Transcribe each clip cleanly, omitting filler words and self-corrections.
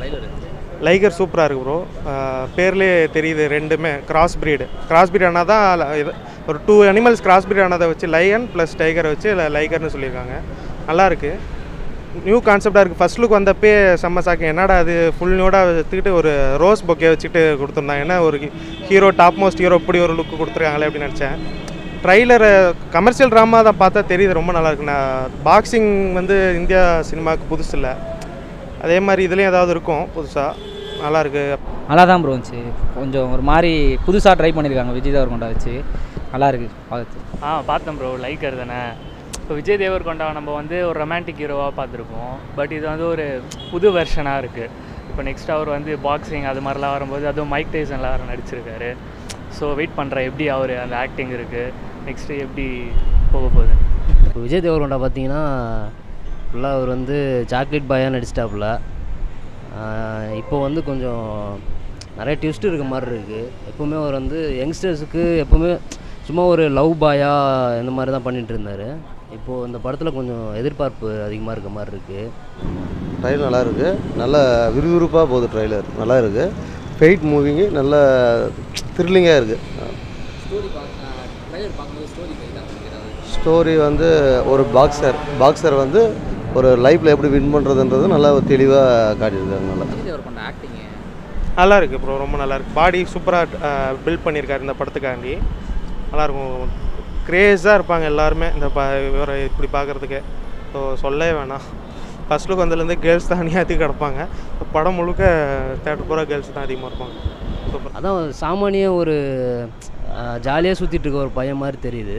Liger சூப்பராக இருக்குது bro. பேர்லேயே தெரியுது ரெண்டுமே கிராஸ் ப்ரீடு. கிராஸ் ப்ரீட் ஆனால் தான் ஒரு 2 அனிமல்ஸ் கிராஸ் ப்ரீட் ஆனதை வச்சு லயன் ப்ளஸ் டைகரை வச்சு லைகர்னு சொல்லியிருக்காங்க. நல்லாயிருக்கு, நியூ கான்செப்டாக இருக்குது. ஃபஸ்ட் லுக் வந்தப்பே செம்ம சாக்கு, என்னடா அது ஃபுல் நியூடாக வச்சுக்கிட்டு ஒரு ரோஸ் பொக்கே வச்சுட்டு கொடுத்துருந்தாங்க. ஏன்னா ஒரு ஹீரோ டாப் மோஸ்ட் ஹீரோ இப்படி ஒரு லுக்கு கொடுத்துருக்காங்களே அப்படின்னு நினச்சேன். ட்ரைலரை கமர்ஷியல் ட்ராமா தான் பார்த்தா தெரியுது, ரொம்ப நல்லாயிருக்கு. நான் பாக்ஸிங் வந்து இந்தியா சினிமாவுக்கு புதுசு இல்லை, அதே மாதிரி இதுலேயும் ஏதாவது இருக்கும் புதுசாக. நல்லாயிருக்கு, நல்லா தான் ப்ரோ இருந்துச்சு. கொஞ்சம் ஒரு மாதிரி புதுசாக ட்ரை பண்ணியிருக்காங்க விஜய் தேவர்கொண்டா வச்சு. நல்லாயிருக்கு பார்த்து. பார்த்தேன் ப்ரோ. லைகர் தானே. இப்போ விஜய் தேவர்கொண்டா நம்ம வந்து ஒரு ரொமான்டிக் ஹீரோவாக பார்த்துருப்போம். பட் இது வந்து ஒரு புது வெர்ஷனாக இருக்குது. இப்போ நெக்ஸ்ட் அவர் வந்து பாக்ஸிங் அது மாதிரிலாம் வரும்போது அதுவும் மைக் டைசன்லாம் அவர் நடிச்சிருக்காரு. ஸோ வெயிட் பண்ணுறேன் எப்படி அவர் அந்த ஆக்டிங் இருக்குது, நெக்ஸ்ட்டு எப்படி போக போகுது. இப்போ விஜய் தேவர்கொண்டா பார்த்தீங்கன்னா ஃபுல்லாக அவர் வந்து சாக்லேட் பாயாக நடிச்சிட்டாப்புல. இப்போ வந்து கொஞ்சம் நிறைய ட்விஸ்ட் இருக்க மாதிரி இருக்குது. எப்போவுமே அவர் வந்து யங்ஸ்டர்ஸுக்கு எப்போவுமே சும்மா ஒரு லவ் பாயாக இந்த மாதிரி தான் பண்ணிகிட்டு இருந்தார். இப்போது இந்த படத்தில் கொஞ்சம் எதிர்பார்ப்பு அதிகமாக இருக்க மாதிரி இருக்குது. ட்ரைலர் நல்லா இருக்குது, நல்ல விறுவிறுப்பாக போகுது. ட்ரைலர் நல்லா இருக்குது, ஃபைட் மூவிங்கு நல்ல த்ரில்லிங்காக இருக்குது. ஸ்டோரி வந்து ஒரு பாக்ஸர் வந்து ஒரு லைஃப்பில் எப்படி வின் பண்ணுறதுன்றது நல்லா தெளிவாக காட்டியிருக்காங்க. நல்லா இருக்குது ப்ரோ, ரொம்ப நல்லாயிருக்கு. பாடி சூப்பராக பில்ட் பண்ணியிருக்காரு இந்த படத்துக்காண்டி. நல்லாயிருக்கும், க்ரேஸாக இருப்பாங்க எல்லாருமே இந்த இவரை இப்படி பார்க்குறதுக்கு. ஸோ சொல்லவே வேணாம், ஃபஸ்ட் லுக் வந்ததுலேருந்து கேர்ள்ஸ் தான் அநியாயத்துக்கு கிடப்பாங்க. படம் முழுக்க தேட்டர் பூரா கேர்ள்ஸ் தான் அதிகமாக இருப்பாங்க. சூப்பர். அதான் சாமானிய ஒரு ஜாலியாக சுற்றிட்டு இருக்க ஒரு பையன் மாதிரி தெரியுது.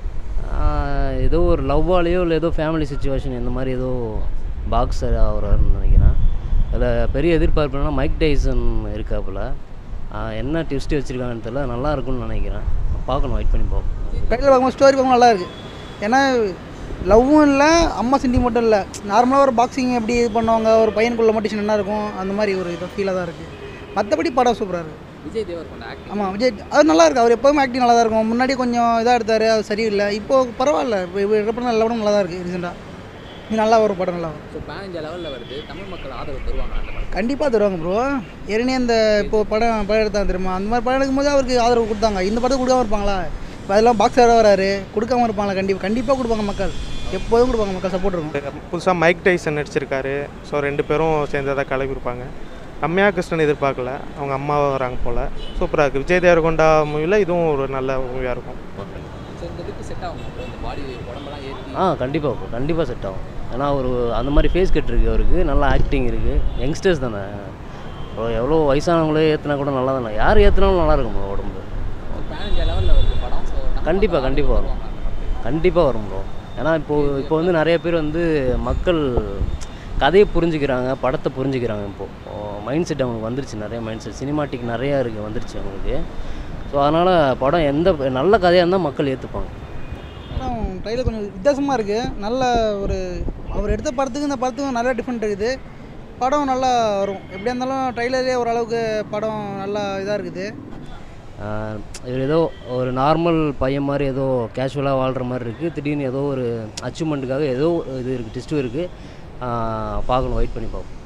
ஏதோ ஒரு லவ்வாலேயோ இல்லை ஏதோ ஃபேமிலி சுச்சுவேஷன் இந்த மாதிரி ஏதோ பாக்ஸர் ஆகிறாருன்னு நினைக்கிறேன். அதில் பெரிய எதிர்பார்ப்புனா மைக் டைசன் இருக்காப்புல. என்ன ட்விஸ்ட் வச்சுருக்காங்கன்னு தெரியல, நல்லா இருக்கும்னு நினைக்கிறேன். பார்க்கணும், வெயிட் பண்ணி பார்ப்போம். டைட்டில் பார்க்கும்போது ஸ்டோரி பார்க்கும்போது நல்லா இருக்குது. ஏன்னா லவ்வும் இல்லை, அம்மா சென்டி மட்டும் இல்லை. நார்மலாக ஒரு பாக்ஸிங் எப்படி இது பண்ணுவாங்க, ஒரு பையனுக்குள்ள மோட்டிவேஷன் என்ன இருக்கும், அந்த மாதிரி ஒரு இது ஃபீலாக தான் இருக்குது. மற்றபடி படம் சூப்பராக இருக்குது. விஜய் தேவர்கொண்டா ஆக்டிங். ஆமாம், விஜய் அது நல்லா இருக்குது. அவர் எப்போவுமே ஆக்டிங் நல்லா தான் இருக்கும். முன்னாடி கொஞ்சம் இதாக எடுத்தார், அது சரியில்லை. இப்போது பரவாயில்ல, இப்போ படம் நல்ல படம் நல்லா தான் இருக்குது. ரீசெண்டாக இது நல்லா வரும், படம் நல்லா வரும். ஸோ பேன் இந்தியா லெவலில் வருது, தமிழ் மக்கள் ஆதரவு தருவாங்க அந்த படம். கண்டிப்பாக தருவாங்க ப்ரோ. ஏற்கனவே இந்த இப்போது படம் எடுத்தாங்க தெரியுமா, அந்த மாதிரி படம் எடுக்கும்போது அவருக்கு ஆதரவு கொடுத்தாங்க. இந்த படத்தை கொடுக்காம இருப்பாங்களா? இப்போ அதெல்லாம் பாக்ஸராக வராரு, கொடுக்காம இருப்பாங்களா? கண்டிப்பாக கொடுப்பாங்க. மக்கள் எப்போதும் கொடுப்பாங்க, மக்கள் சப்போர்ட் இருக்கும். புதுசாக மைக் டைசன் நடிச்சிருக்காரு. ஸோ 2 பேரும் சேர்ந்ததாக கிளம்பியிருப்பாங்க. ரம்யா கிருஷ்ணன் எதிர்பார்க்கல, அவங்க அம்மாவை வராங்க போல். சூப்பராக இருக்குது. விஜய் தேவர்கொண்டா மூவியில் இதுவும் ஒரு நல்ல மூவியாக இருக்கும். செட் ஆகும் இந்த பாடி உடம்பெல்லாம் ஏற்றி. கண்டிப்பாக செட் ஆகும். ஏன்னா ஒரு அந்த மாதிரி ஃபேஸ் கட் இருக்குது அவருக்கு, நல்லா ஆக்டிங் இருக்குது. யங்ஸ்டர்ஸ் தானே, எவ்வளோ வயசானவங்களே ஏற்றினா கூட நல்லா தானே, யார் ஏற்றினாலும் நல்லா இருக்கும் ப்ரோ உடம்பு. பேன் இந்தியா லெவலில் வருது படம். கண்டிப்பாக வரும், கண்டிப்பாக வரும் ப்ரோ. ஏன்னா இப்போ வந்து நிறைய பேர் வந்து மக்கள் கதையை புரிஞ்சுக்கிறாங்க, படத்தை புரிஞ்சுக்கிறாங்க. இப்போது மைண்ட் செட் அவங்களுக்கு வந்துருச்சு, நிறைய மைண்ட் செட் சினிமாட்டிக் நிறையா இருக்குது வந்துருச்சு அவங்களுக்கு. ஸோ அதனால் படம் எந்த நல்ல கதையாக இருந்தால் மக்கள் ஏற்றுப்பாங்க. படம் ட்ரைலர் கொஞ்சம் வித்தியாசமாக இருக்குது. நல்ல ஒரு அவர் எடுத்த படத்துக்கு இந்த படத்துக்கும் நிறையா டிஃப்ரெண்ட் இருக்குது. படம் நல்லா வரும். எப்படியா இருந்தாலும் ட்ரைலரே ஓரளவுக்கு படம் நல்லா இதாக இருக்குது. இவர் ஏதோ ஒரு நார்மல் பையன் மாதிரி ஏதோ கேஷுவலாக வாழ்கிற மாதிரி இருக்குது. திடீர்னு ஏதோ ஒரு அச்சீவ்மெண்ட்டுக்காக ஏதோ இது இருக்குது, டெஸ்ட்டும் இருக்குது. பார்க்கணும், வெயிட் பண்ணி பார்ப்போம்.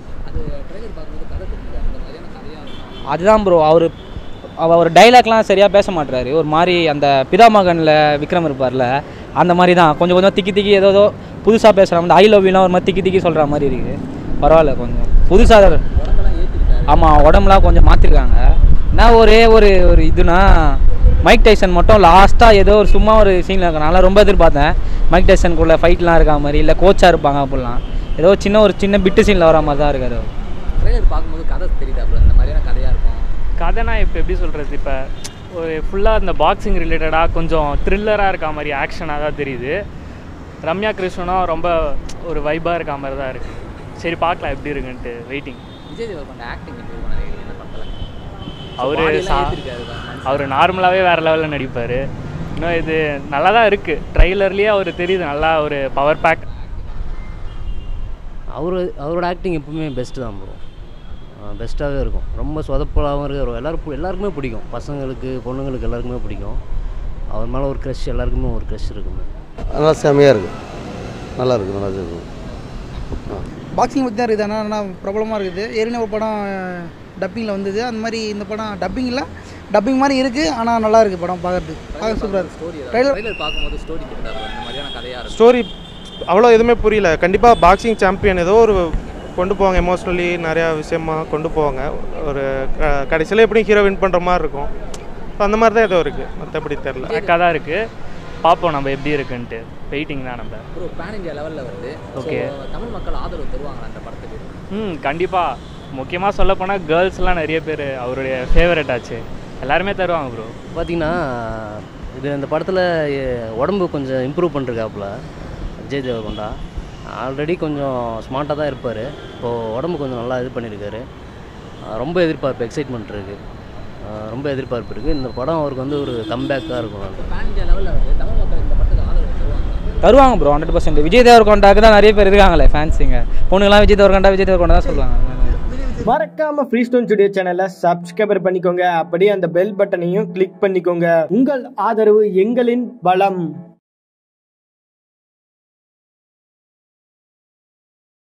அதுதான் ப்ரோ, அவர் டைலாக்லாம் சரியாக பேச மாட்டுறாரு. ஒரு மாதிரி அந்த பிதாமகனில் விக்ரம் இருப்பார்ல, அந்த மாதிரி தான் கொஞ்சம் திக்கி ஏதோ புதுசாக பேசுகிற மாதிரி. ஐ லவ் யூலாம் ஒரு மாதிரி திக்கி சொல்கிற மாதிரி இருக்குது. பரவாயில்ல, கொஞ்சம் புதுசாக. ஆமாம், உடம்புலாம் கொஞ்சம் மாற்றிருக்காங்க. நான் ஒரே ஒரு இதுனா மைக் டைசன் மட்டும் லாஸ்ட்டாக ஏதோ ஒரு சும்மா ஒரு சீனில் இருக்கனால ரொம்ப எதிர்பார்த்தேன். மைக் டைசனுக்குள்ளே ஃபைட்லாம் இருக்கா மாதிரி, இல்லை கோச்சாக இருப்பாங்க அப்படிலாம். ஏதோ சின்ன பிட்டு சீனில் வர மாதிரி தான் இருக்காரு. ட்ரெய்லர் பார்க்கும்போது கதை தெரியுது, அப்புறம் இந்த மாதிரியான கதையாக இருக்கும். கதைனா இப்போ எப்படி சொல்கிறது, இப்போ ஒரு ஃபுல்லாக இந்த பாக்ஸிங் ரிலேட்டடாக கொஞ்சம் த்ரில்லராக இருக்க மாதிரி ஆக்ஷனாக தான் தெரியுது. ரம்யா கிருஷ்ணனும் ரொம்ப ஒரு வைபாக இருக்க மாதிரி தான் இருக்குது. சரி பார்க்கலாம் எப்படி இருக்குன்ட்டு வெயிட்டிங். விஜய் தேவர்கொண்டா ஆக்டிங் அவர் நார்மலாகவே வேறு லெவலில் நடிப்பார். இன்னும் இது நல்லா தான் இருக்குது. ட்ரைலர்லேயே அவர் தெரியுது நல்லா ஒரு பவர் பேக். அவரோட ஆக்டிங் எப்பவுமே பெஸ்ட்டு தான் ப்ரோ, பெஸ்ட்டாகவே இருக்கும். ரொம்ப சொதப்பலாகவும் இருக்குது. எல்லாருக்குமே பிடிக்கும், பசங்களுக்கு பொண்ணுங்களுக்கு எல்லாருக்குமே பிடிக்கும். அவர் மேலே ஒரு க்ரஷ், எல்லாருக்குமே ஒரு க்ரஷ் இருக்குமே. நல்லா செம்மையாக இருக்குது, நல்லா இருக்குது. பாக்ஸிங் பற்றி தான் இருக்குது. ஆனால் பிரபலமாக இருக்குது. ஏற்கனவே ஒரு படம் டப்பிங்கில் வந்தது. அந்த மாதிரி இந்த படம் டப்பிங் மாதிரி இருக்குது. ஆனால் நல்லா இருக்குது படம் பார்க்குறதுக்கு. பார்க்க சூப்பராக இருக்குது. ட்ரைலர் பார்க்கும்போது ஸ்டோரி அவ்வளோ எதுவுமே புரியல. கண்டிப்பாக பாக்ஸிங் சாம்பியன் ஏதோ ஒரு கொண்டு போவாங்க, எமோஷ்னலி நிறையா விஷயமாக கொண்டு போவாங்க. ஒரு கடைசியில் எப்படியும் ஹீரோ வின் பண்ணுற மாதிரி இருக்கும். அந்த மாதிரி தான் ஏதோ இருக்குது, மற்றபடி தெரில. கரெக்டாக தான் இருக்குது, பார்ப்போம் நம்ம எப்படி இருக்குன்ட்டு. வெயிட்டிங் தான் நம்ம. ப்ரோ பேன் இந்தியா லெவலில் வருது. ஓகே, தமிழ் மக்கள் ஆதரவு தருவாங்க அந்த படத்துக்கு? கண்டிப்பாக. முக்கியமாக சொல்லப்போனால் கேர்ள்ஸ்லாம் நிறைய பேர் அவருடைய ஃபேவரட் ஆச்சு, எல்லாருமே தருவாங்க ப்ரோ. பார்த்தீங்கன்னா இது இந்த படத்தில் உடம்பு கொஞ்சம் இம்ப்ரூவ் பண்ணிருக்காப்புல விஜய் தேவர்கொண்டா. ஆல்ரெடி கொஞ்சம் ஸ்மார்ட்டாக தான் இருப்பார். இப்போது உடம்பு கொஞ்சம் நல்லா இது பண்ணியிருக்காரு. ரொம்ப எதிர்பார்ப்பு, எக்ஸைட்மெண்ட் இருக்குது, ரொம்ப எதிர்பார்ப்பு இருக்குது. இந்த படம் அவருக்கு வந்து ஒரு கம்பேக்காக இருக்கும். பேன் இந்தியா லெவலில் வருது. தமிழ் மக்கள் இந்த படத்துக்கு ஆதரவு தருவாங்க ப்ரோ. 100%. விஜய் தேவர்கொண்டாக்கு தான் நிறைய பேர் இருக்காங்களே ஃபேன்ஸுங்க. பொண்ணுங்களாம் விஜய் தேவர்கொண்டா தான் சொல்லுவாங்க. மறக்காம ஃப்ரீஸ்டோன் ஸ்டுடியோ சேனலை சப்ஸ்கிரைபர் பண்ணிக்கோங்க. அப்படியே அந்த பெல் பட்டனையும் கிளிக் பண்ணிக்கோங்க. உங்கள் ஆதரவு எங்களின் பலம்.